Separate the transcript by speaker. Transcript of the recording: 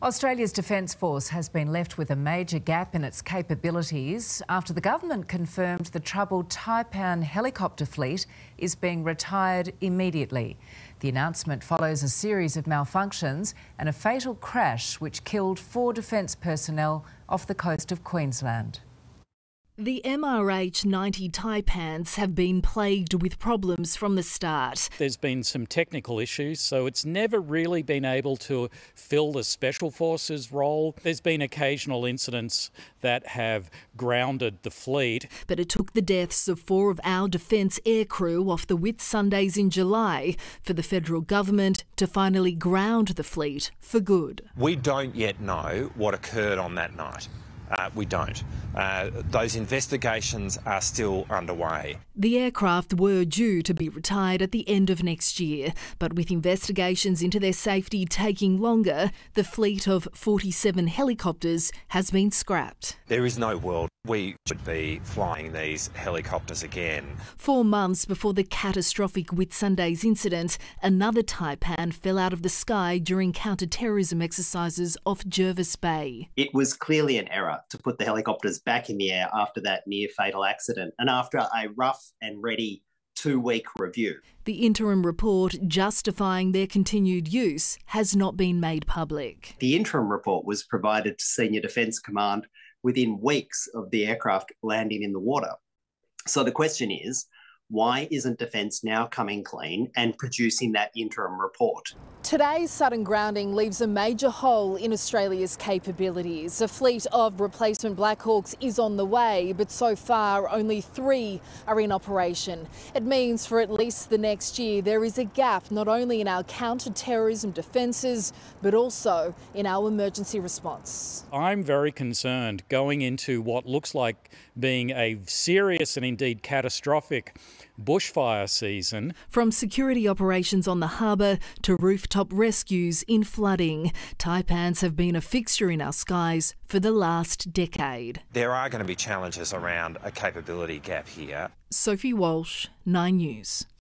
Speaker 1: Australia's Defence Force has been left with a major gap in its capabilities after the government confirmed the troubled Taipan helicopter fleet is being retired immediately. The announcement follows a series of malfunctions and a fatal crash which killed 4 defence personnel off the coast of Queensland.
Speaker 2: The MRH-90 Taipans have been plagued with problems from the start.
Speaker 3: There's been some technical issues, so it's never really been able to fill the Special Forces role. There's been occasional incidents that have grounded the fleet.
Speaker 2: But it took the deaths of 4 of our defence aircrew off the Whitsundays in July for the federal government to finally ground the fleet for good.
Speaker 4: We don't yet know what occurred on that night. We don't. Those investigations are still underway.
Speaker 2: The aircraft were due to be retired at the end of next year, but with investigations into their safety taking longer, the fleet of 47 helicopters has been scrapped.
Speaker 4: There is no world we should be flying these helicopters again.
Speaker 2: 4 months before the catastrophic Whitsundays incident, another Taipan fell out of the sky during counter-terrorism exercises off Jervis Bay.
Speaker 5: It was clearly an error to put the helicopters back in the air after that near-fatal accident and after a rough and ready 2-week review.
Speaker 2: The interim report justifying their continued use has not been made public.
Speaker 5: The interim report was provided to Senior Defence Command within weeks of the aircraft landing in the water. So the question is, why isn't Defence now coming clean and producing that interim report?
Speaker 6: Today's sudden grounding leaves a major hole in Australia's capabilities. A fleet of replacement Black Hawks is on the way, but so far only 3 are in operation. It means for at least the next year there is a gap not only in our counter-terrorism defences, but also in our emergency response.
Speaker 3: I'm very concerned going into what looks like being a serious and indeed catastrophic bushfire season.
Speaker 2: From security operations on the harbour to rooftop rescues in flooding, Taipans have been a fixture in our skies for the last decade.
Speaker 4: There are going to be challenges around a capability gap here.
Speaker 2: Sophie Walsh, 9 News.